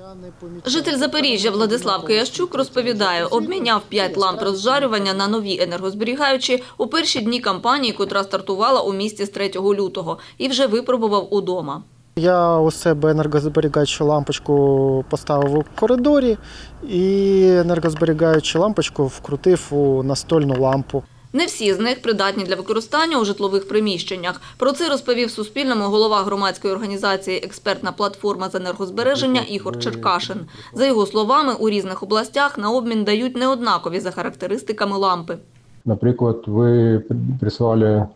Житель Запоріжжя Владислав Киящук розповідає, обміняв 5 ламп розжарювання на нові енергозберігаючі у перші дні кампанії, котра стартувала у місті з 3 лютого, і вже випробував удома. Я у себе енергозберігаючу лампочку поставив у коридорі і енергозберігаючу лампочку вкрутив у настольну лампу. Не всі з них придатні для використання у житлових приміщеннях. Про це розповів Суспільному голова громадської організації «Експертна платформа з енергозбереження» Ігор Черкашин. За його словами, у різних областях на обмін дають неоднакові за характеристиками лампи. Наприклад, ви прислали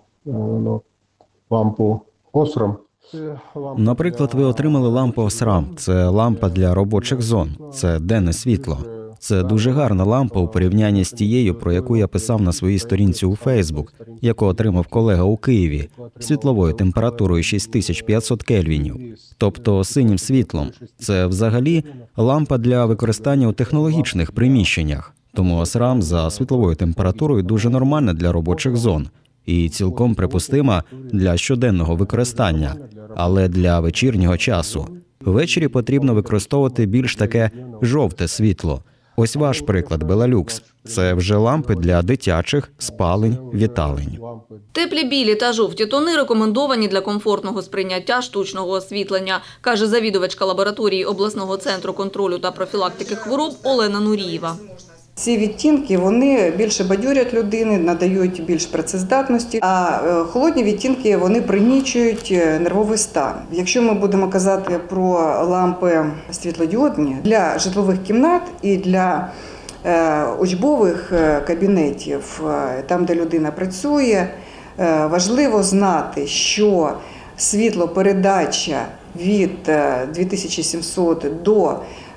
лампу Osram. Наприклад, ви отримали лампу Osram. Це лампа для робочих зон. Це денне світло. Це дуже гарна лампа у порівнянні з тією, про яку я писав на своїй сторінці у Facebook, яку отримав колега у Києві, світловою температурою 6500 кельвінів, тобто синім світлом. Це взагалі лампа для використання у технологічних приміщеннях. Тому Osram за світловою температурою дуже нормальна для робочих зон і цілком припустима для щоденного використання, але для вечірнього часу. Ввечері потрібно використовувати більш таке жовте світло. Ось ваш приклад, Белалюкс. Це вже лампи для дитячих спалень, віталень. Теплі білі та жовті тони рекомендовані для комфортного сприйняття штучного освітлення, каже завідувачка лабораторії обласного центру контролю та профілактики хвороб Олена Нурієва. Ці відтінки, вони більше бадьорять людини, надають більш працездатності, а холодні відтінки, вони пригнічують нервовий стан. Якщо ми будемо казати про лампи світлодіодні для житлових кімнат і для учбових кабінетів, там, де людина працює, важливо знати, що світлопередача від 2700 до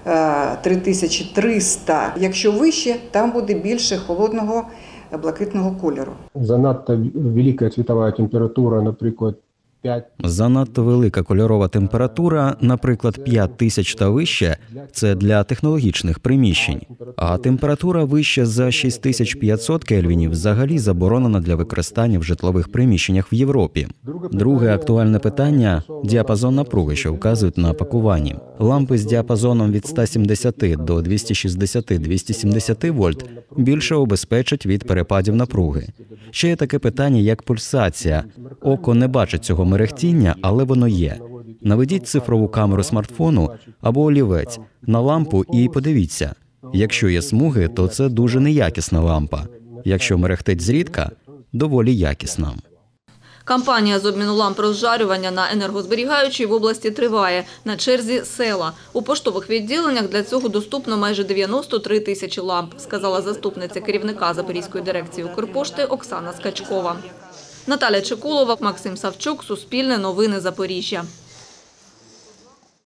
3300. Якщо вище, там буде більше холодного блакитного кольору. Занадто велика світова температура, наприклад, 5. Занадто велика кольорова температура, наприклад, 5000 та вище – це для технологічних приміщень. А температура вища за 6500 кельвінів взагалі заборонена для використання в житлових приміщеннях в Європі. Друге актуальне питання – діапазон напруги, що вказують на пакуванні. Лампи з діапазоном від 170 до 260-270 вольт більше обезпечать від перепадів напруги. Ще є таке питання, як пульсація. Око не бачить цього мерехтіння, але воно є. Наведіть цифрову камеру смартфону або олівець на лампу і подивіться. Якщо є смуги, то це дуже неякісна лампа. Якщо мерехтить зрідка – доволі якісна. Кампанія з обміну ламп розжарювання на енергозберігаючі в області триває. На черзі села. У поштових відділеннях для цього доступно майже 93 тисячі ламп, сказала заступниця керівника Запорізької дирекції Укрпошти Оксана Скачкова. Наталя Чекулова, Максим Савчук, Суспільне новини Запоріжжя.